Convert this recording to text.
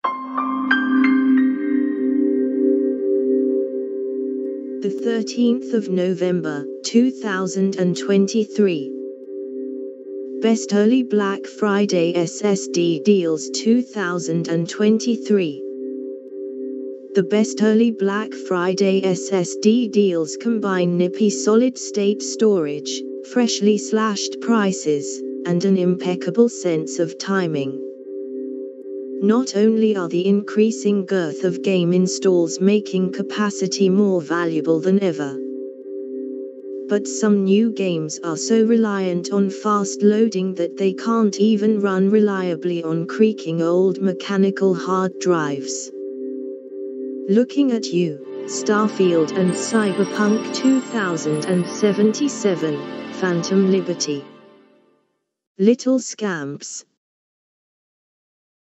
The 13th of November, 2023. Best Early Black Friday SSD Deals 2023. The best early Black Friday SSD deals combine nippy solid-state storage, freshly slashed prices, and an impeccable sense of timing. Not only are the increasing girth of game installs making capacity more valuable than ever, but some new games are so reliant on fast loading that they can't even run reliably on creaking old mechanical hard drives. Looking at you, Starfield and Cyberpunk 2077, Phantom Liberty. Little scamps,